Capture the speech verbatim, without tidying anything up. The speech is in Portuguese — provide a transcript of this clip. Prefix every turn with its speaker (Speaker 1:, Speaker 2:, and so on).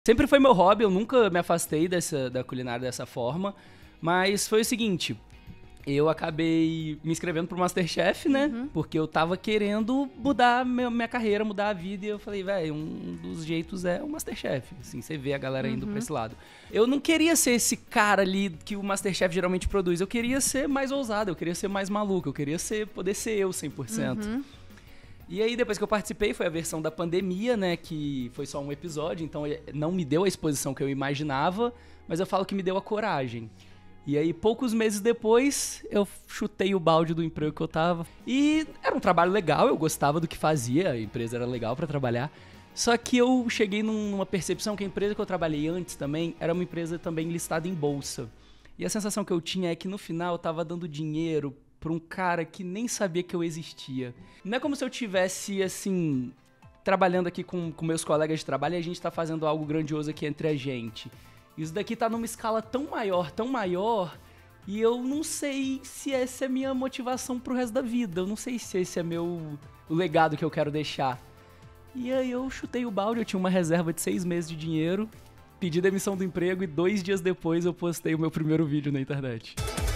Speaker 1: Sempre foi meu hobby, eu nunca me afastei dessa, da culinária dessa forma, mas foi o seguinte, eu acabei me inscrevendo pro MasterChef, né,
Speaker 2: Uhum.
Speaker 1: porque eu tava querendo mudar minha, minha carreira, mudar a vida, e eu falei, velho, um dos jeitos é o MasterChef, assim, você vê a galera indo
Speaker 2: Uhum.
Speaker 1: pra esse lado. Eu não queria ser esse cara ali que o MasterChef geralmente produz, eu queria ser mais ousado, eu queria ser mais maluco, eu queria ser, poder ser eu cem por cento.
Speaker 2: Uhum.
Speaker 1: E aí, depois que eu participei, foi a versão da pandemia, né, que foi só um episódio, então não me deu a exposição que eu imaginava, mas eu falo que me deu a coragem. E aí, poucos meses depois, eu chutei o balde do emprego que eu tava. E era um trabalho legal, eu gostava do que fazia, a empresa era legal pra trabalhar. Só que eu cheguei numa percepção que a empresa que eu trabalhei antes também era uma empresa também listada em bolsa. E a sensação que eu tinha é que no final eu tava dando dinheiro pra um cara que nem sabia que eu existia. Não é como se eu tivesse, assim, trabalhando aqui com, com meus colegas de trabalho e a gente tá fazendo algo grandioso aqui entre a gente. Isso daqui tá numa escala tão maior, tão maior, e eu não sei se essa é a minha motivação pro resto da vida. Eu não sei se esse é meu, o legado que eu quero deixar. E aí eu chutei o balde, eu tinha uma reserva de seis meses de dinheiro, pedi demissão do emprego e dois dias depois eu postei o meu primeiro vídeo na internet.